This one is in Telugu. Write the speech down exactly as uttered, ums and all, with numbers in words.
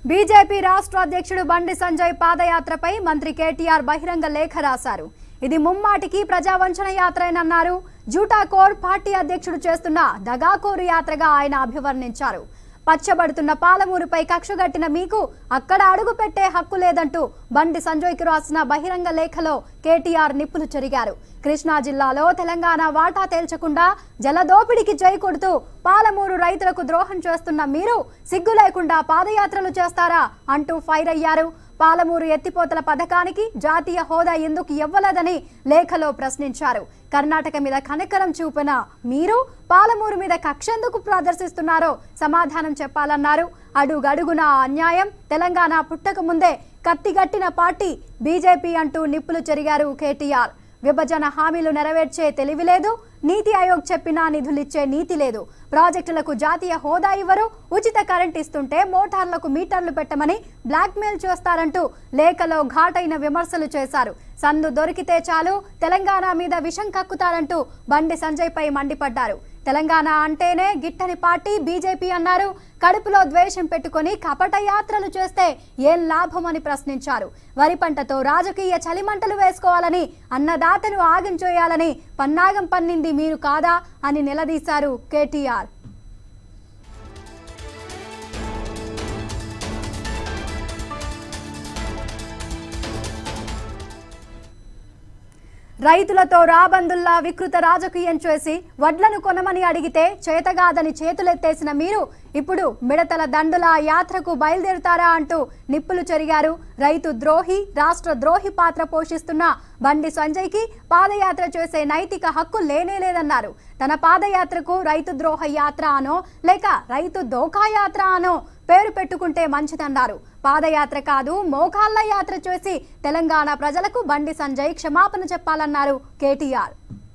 బీజేపీ రాష్ట్ర అధ్యక్షుడు బండి సంజయ్ పాదయాత్రపై మంత్రి కేటీఆర్ బహిరంగ లేఖ రాశారు. ఇది ముమ్మాటికి ప్రజావంచన యాత్రేనన్నారు. జూటాకోర్ పార్టీ అధ్యక్షుడు చేస్తున్న దగాకోరు యాత్రగా ఆయన అభివర్ణించారు. పచ్చబడుతున్న పాలమూరుపై కక్షగట్టిన మీకు అక్కడ అడుగు పెట్టే హక్కు లేదంటూ బండి సంజయ్కి రాసిన బహిరంగ లేఖలో కేటీఆర్ నిప్పులు చెరిగారు. కృష్ణా జిల్లాలో తెలంగాణ వాటా తేల్చకుండా జలదోపిడికి జై కొడుతూ పాలమూరు రైతులకు ద్రోహం చేస్తున్న మీరు సిగ్గు లేకుండా పాదయాత్రలు చేస్తారా అంటూ ఫైర్ అయ్యారు. పాలమూరు ఎత్తిపోతల పథకానికి జాతీయ హోదా ఎందుకు ఇవ్వలేదని లేఖలో ప్రశ్నించారు. కర్ణాటక మీద కనకరం చూపిన మీరు పాలమూరు మీద కక్షెందుకు ప్రదర్శిస్తున్నారో సమాధానం చెప్పాలన్నారు. అడుగడుగున అన్యాయం, తెలంగాణ పుట్టక ముందే కత్తిగట్టిన పార్టీ బీజేపీ అంటూ నిప్పులు చెరిగారు కేటీఆర్. విభజన హామీలు నెరవేర్చే తెలివి లేదు, నీతి ఆయోగ్ చెప్పినా నిధులిచ్చే నీతి లేదు, ప్రాజెక్టులకు జాతీయ హోదా ఇవ్వరు, ఉచిత కరెంట్ ఇస్తుంటే మోటార్లకు మీటర్లు పెట్టమని బ్లాక్మెయిల్ చేస్తారంటూ లేఖలో ఘాటైన విమర్శలు చేశారు. సందు దొరికితే చాలు తెలంగాణ మీద విషం కక్కుతారంటూ బండి సంజయ్ పై మండిపడ్డారు. తెలంగాణ అంటేనే గిట్టని పార్టీ బీజేపీ అన్నారు. కడుపులో ద్వేషం పెట్టుకుని కపట యాత్రలు చేస్తే ఏం లాభమని ప్రశ్నించారు. వరి పంటతో రాజకీయ చలిమంటలు వేసుకోవాలని, అన్నదాతను ఆగించేయాలని పన్నాగం పన్నింది మీరు కాదా అని నిలదీశారు కేటీఆర్. రైతులతో రాబందుల్లా వికృత రాజకీయం చేసి వడ్లను కొనమని అడిగితే చేతగాదని చేతులెత్తేసిన మీరు ఇప్పుడు మిడతల దండుల యాత్రకు బయలుదేరుతారా అంటూ నిప్పులు చెరిగారు. రైతు ద్రోహి, రాష్ట్ర ద్రోహి పాత్ర పోషిస్తున్న బండి సంజయ్కి పాదయాత్ర చేసే నైతిక హక్కు లేనే లేదన్నారు. తన పాదయాత్రకు రైతు ద్రోహ యాత్ర అనో లేక రైతు దోకా యాత్ర అనో పేరు పెట్టుకుంటే మంచిదన్నారు. పాదయాత్ర కాదు, మోకాళ్ల యాత్ర చేసి తెలంగాణ ప్రజలకు బండి సంజయ్ క్షమాపణ చెప్పాలన్నారు కేటీఆర్.